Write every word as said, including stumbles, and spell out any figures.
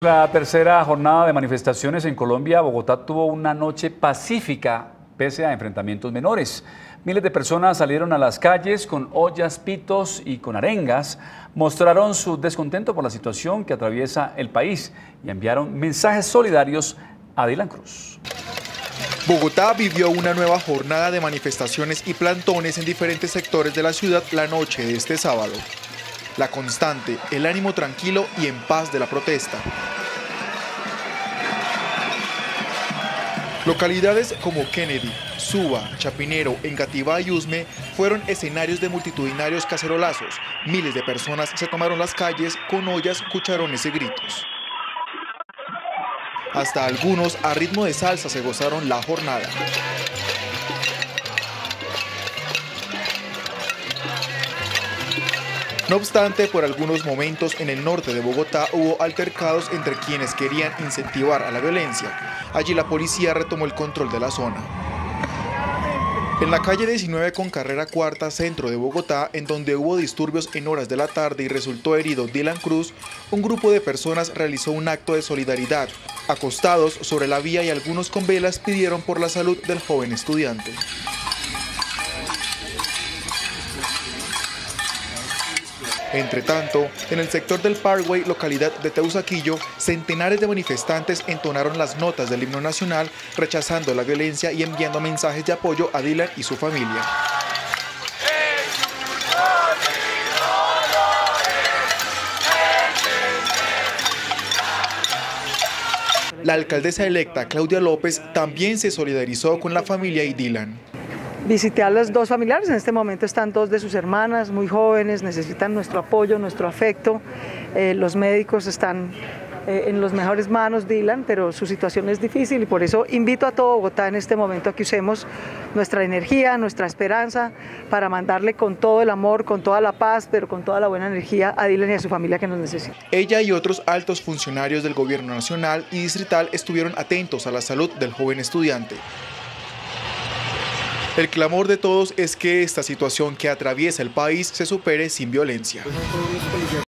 La tercera jornada de manifestaciones en Colombia, Bogotá tuvo una noche pacífica pese a enfrentamientos menores. Miles de personas salieron a las calles con ollas, pitos y con arengas, mostraron su descontento por la situación que atraviesa el país y enviaron mensajes solidarios a Dylan Cruz. Bogotá vivió una nueva jornada de manifestaciones y plantones en diferentes sectores de la ciudad la noche de este sábado. La constante, el ánimo tranquilo y en paz de la protesta. Localidades como Kennedy, Suba, Chapinero, Engativá y Usme fueron escenarios de multitudinarios cacerolazos. Miles de personas se tomaron las calles con ollas, cucharones y gritos. Hasta algunos a ritmo de salsa se gozaron la jornada. No obstante, por algunos momentos en el norte de Bogotá hubo altercados entre quienes querían incentivar a la violencia. Allí la policía retomó el control de la zona. En la calle diecinueve con carrera cuarta, centro de Bogotá, en donde hubo disturbios en horas de la tarde y resultó herido Dylan Cruz, un grupo de personas realizó un acto de solidaridad. Acostados sobre la vía y algunos con velas pidieron por la salud del joven estudiante. Entre tanto, en el sector del Parkway, localidad de Teusaquillo, centenares de manifestantes entonaron las notas del himno nacional, rechazando la violencia y enviando mensajes de apoyo a Dylan y su familia. La alcaldesa electa, Claudia López, también se solidarizó con la familia y Dylan. Visité a los dos familiares, en este momento están dos de sus hermanas, muy jóvenes, necesitan nuestro apoyo, nuestro afecto. Eh, los médicos están eh, en las mejores manos, Dylan, pero su situación es difícil y por eso invito a todo Bogotá en este momento a que usemos nuestra energía, nuestra esperanza para mandarle con todo el amor, con toda la paz, pero con toda la buena energía a Dylan y a su familia que nos necesita. Ella y otros altos funcionarios del gobierno nacional y distrital estuvieron atentos a la salud del joven estudiante. El clamor de todos es que esta situación que atraviesa el país se supere sin violencia.